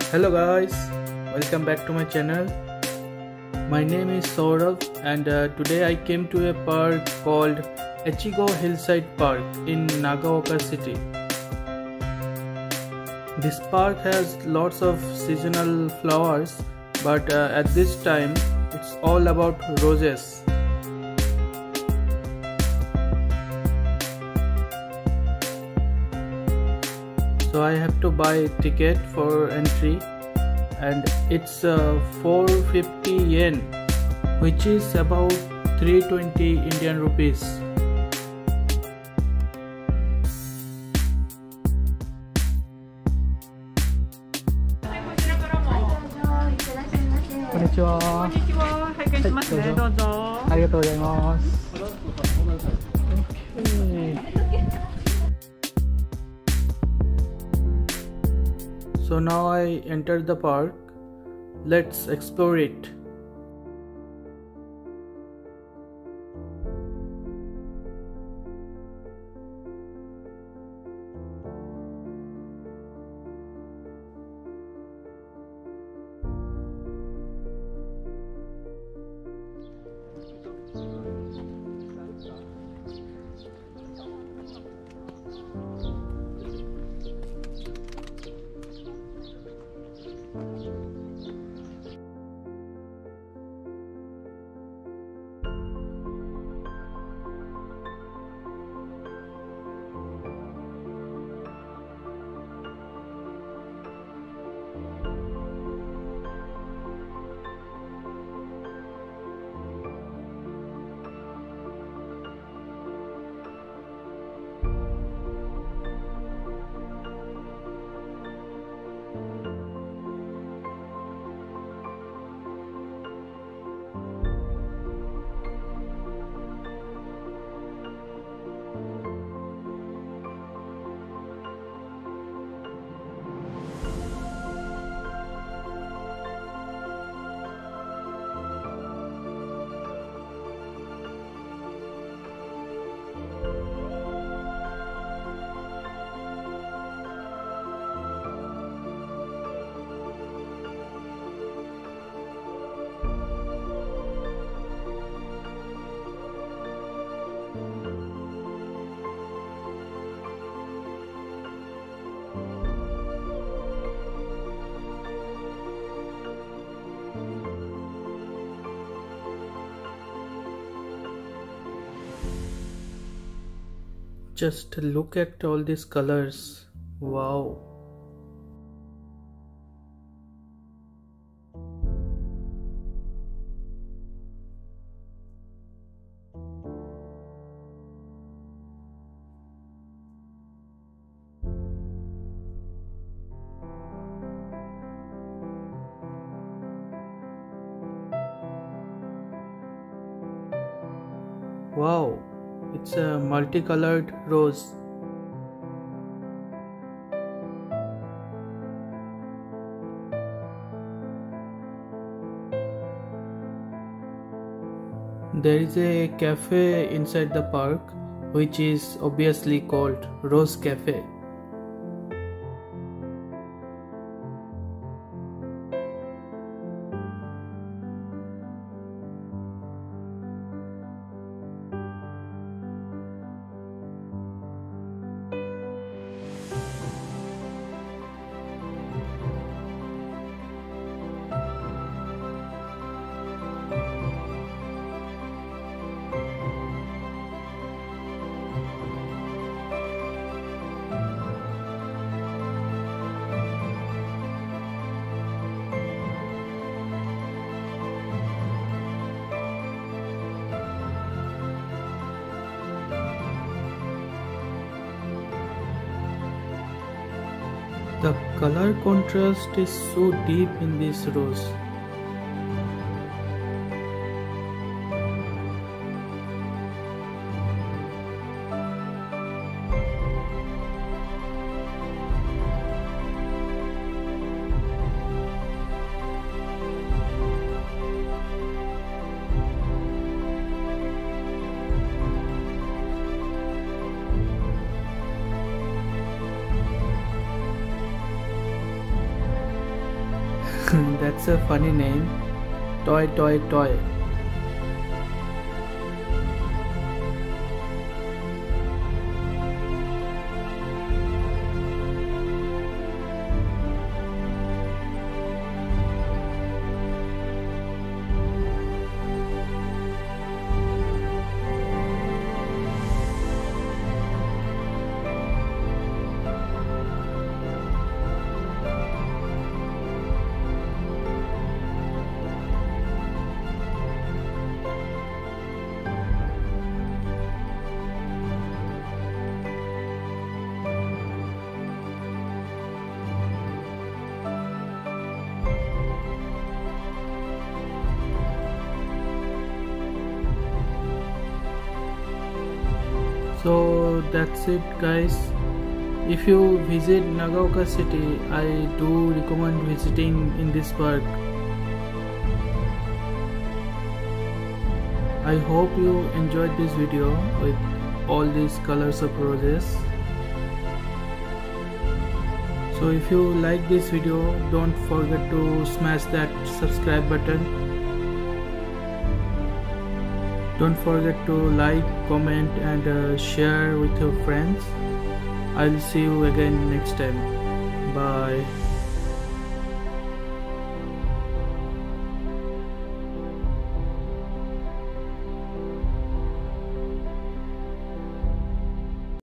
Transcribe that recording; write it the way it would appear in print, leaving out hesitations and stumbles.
Hello guys, welcome back to my channel. My name is Saurav and today I came to a park called Echigo Hillside Park in Nagaoka city. This park has lots of seasonal flowers, but at this time it's all about roses. So I have to buy a ticket for entry and it's 450 yen, which is about 320 Indian rupees. Konnichiwa. So now I entered the park. Let's explore it. Just look at all these colors. Wow. Wow. It's a multicolored rose. There is a cafe inside the park, which is obviously called Rose Cafe. The color contrast is so deep in this rose. That's a funny name. Toy Toy Toy. So that's it guys. If you visit Nagaoka city, I do recommend visiting in this park. I hope you enjoyed this video with all these colors of roses. So if you like this video, don't forget to smash that subscribe button. Don't forget to like, comment and share with your friends. I'll see you again next time. Bye.